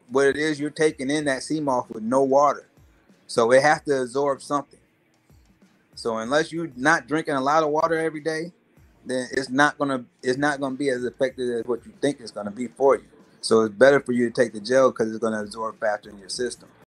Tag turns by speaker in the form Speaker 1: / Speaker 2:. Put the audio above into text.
Speaker 1: what it is, you're taking in that sea moss with no water, so it has to absorb something. So unless you're not drinking a lot of water every day, then it's not gonna be as effective as what you think it's gonna be for you. So it's better for you to take the gel because it's gonna absorb faster in your system.